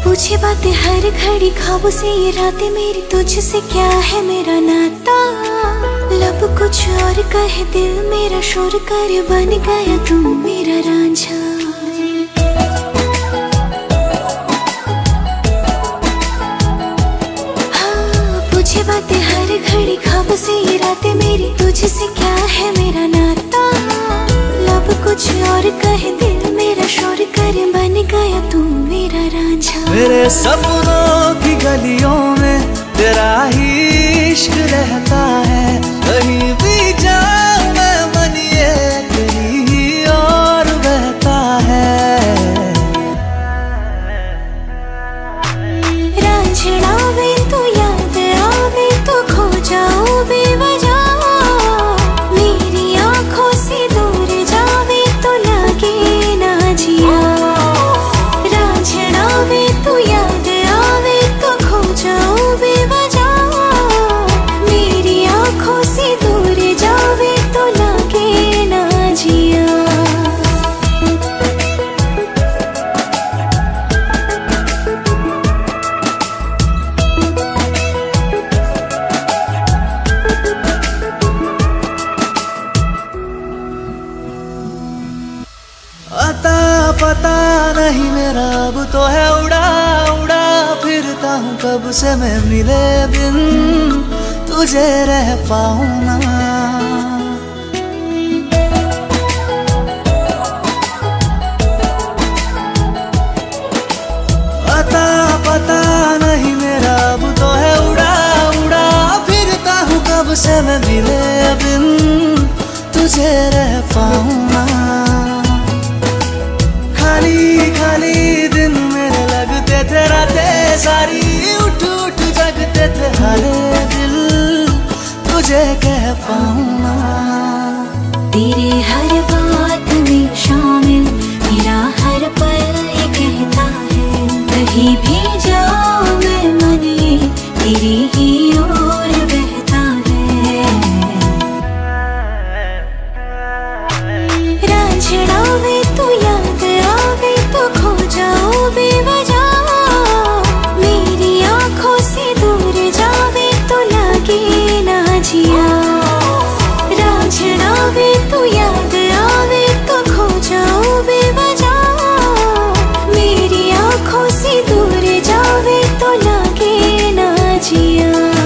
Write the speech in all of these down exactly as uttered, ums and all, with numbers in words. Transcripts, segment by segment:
पूछे बातें हर घड़ी, ख्वाबों से ये रातें मेरी, तुझसे क्या है मेरा नाता। लब कुछ और कहे, दिल मेरा शोर करे, बन गया तू मेरा रांझा। हाँ, पूछे बातें हर घड़ी, ख्वाबों से ये रातें मेरी, तुझसे क्या है मेरा नाता। लब कुछ और कहे, दिल मेरा शोर करे, बन गया तू मेरा रांझा। मेरे सपनों की गलियों में तेरा ही इश्क रहता है, कहीं भी जाऊं मैं मन ये तेरी ही और बहता है। रांझना वे तो याद आवे तो खो जाऊं बेवजह, मेरी आंखों से दूर जावे तो लगे ना जिया। रांझना वे तो याद आवे तो खो जाऊं बेवजह, मेरी आंखों से दूर जावे तो लगे ना जिया। अता पता नहीं मेरा अब तो है उड़ा उड़ा फिरता हूँ, कब से मैं मिले बिन तुझे रह पाऊँ ना। अता पता नहीं मेरा अब तो है उड़ा उड़ा फिरता हूँ, कब से मैं मिले बिन तुझे रह पाऊँ ना। खाली खाली दिन मेरे लगते थे, रातें सारी उठ उठ जगते थे, हारे दिल तुझे कह पाऊँ ना। तेरे हर बात में शामिल मेरा हर पल ये कहता है, कहीं भी जाऊं मैं मन ये तेरी ही ओर बहता है। रांझना वे तो याद आवे तो खो जाऊं बेवजह, मेरी आंखों से दूर जावे तो लगे ना जिया। रांझना वे तो याद आवे तो खो जाऊं बेवजह, मेरी आंखों से दूर जावे तो लगे ना जिया।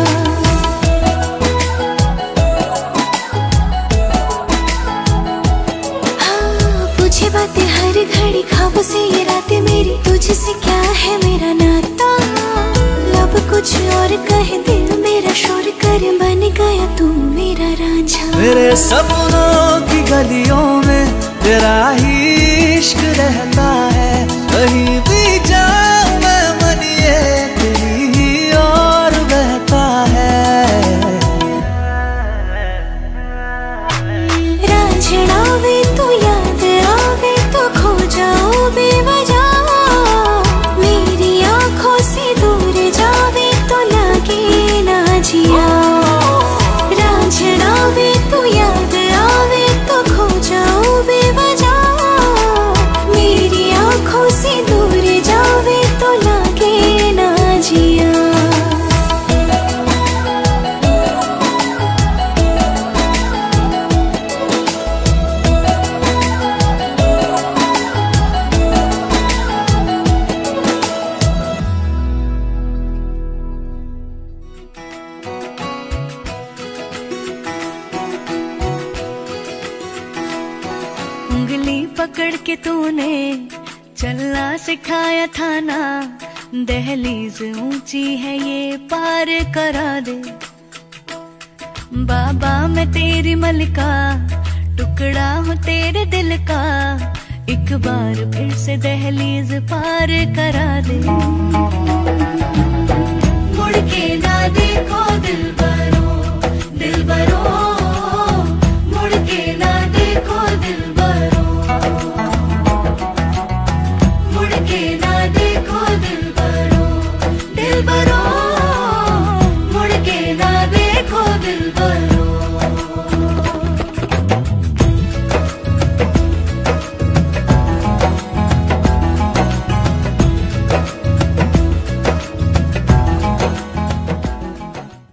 पूछे बातें हर घड़ी, ख्वाबों से ये रातें मेरी, तुझसे क्या है मेरा नाता। लब कुछ और कहे, दिल मेरा शोर करे, बन गया तू मेरा रांझा। मेरे सपनों की गलियों में तेरा ही इश्क रहता है, कहीं भी जाऊं मैं मन ये तेरी ही और बहता है। रांझना वे तो याद आवे तो खो जाऊं बेवजह, मेरी आंखों से दूर जावे तो लगे ना जिया। रांझना वे तो याद आवे तो खो जाऊं बेवजह, मेरी आंखों से दूर जावे तो लगे ना जिया। उंगली पकड़ के तूने चलना सिखाया था ना, दहलीज ऊंची है ये पार करा दे। बाबा मैं तेरी मलिका, टुकड़ा हूँ तेरे दिल का, एक बार फिर से दहलीज पार करा दे। मुड़ के ना देखो दिल बरो दिल बरो